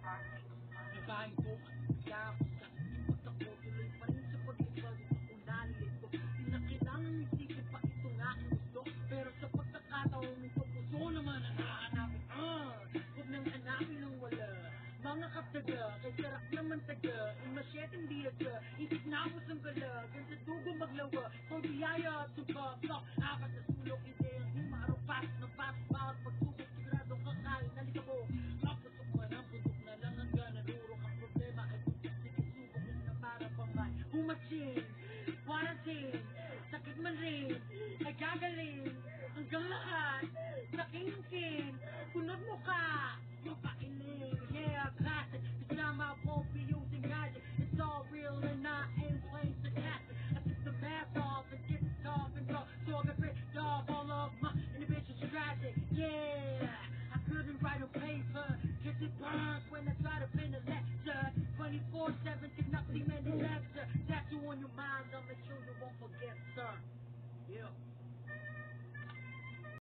Nabahin ko, kaya ako sa ipag ako, tuloy pa rin sa pag-ibag ako nalilito. Di na kailangan isipin pa ito nga ang gusto, pero sa pagkakataon ito, puso naman ang hahanapin. Huwag nang hanapin ng wala, mga kaptaga, kay sarap naman taga, imasyeteng diyaga, isip na ako sang galag, ang sa dugo maglawa, so biyaya at subak, apat na sulok, ideyang himarupas, nabas, bawat pagsubok, sigurado kakain, nalika mo, kapusok man ang bundok na lang ang ganarurok, ang problema ay buntis, sige subok na para pang may humatsin, quarantine, sakit man rin, ay gagaling, hanggang lahat, nakingkin, punod mo ka, mapailing, yeah, classic, drama won't be using magic, it's all real and I ain't playing sarcastic, I took the mask off and get it off and go, so I got rid of all of my inhibitions tragic, yeah, I couldn't write on paper, cause it burns when I try to pen a lecture, 24/7, take nothing in the lecture, tattoo on your mind, I'll make sure you won't forget, sir, yeah.